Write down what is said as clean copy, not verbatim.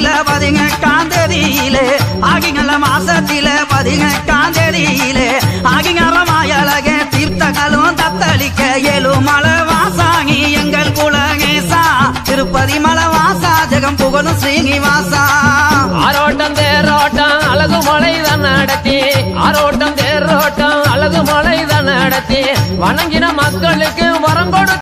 மாசத்தில 18 ஆகிங்கள மாசத்தில 18 ஆகிங்கரமாயழகே தீர்த்தங்களும் தத்தளிக்க ஏழுமலை வாசாங்கி எங்கள் குலகேசா திருப்பதி மலை வாசா ஜெகம் புகழும் ஸ்ரீனிவாசா ஆரோட்டம் தேரோட்டம் அழகு மலைதான் நடத்தி ஆரோட்டம் தேரோட்டம் அழகு மலைதான் நடத்தி வணங்கின மக்களுக்கு வரம் கொடு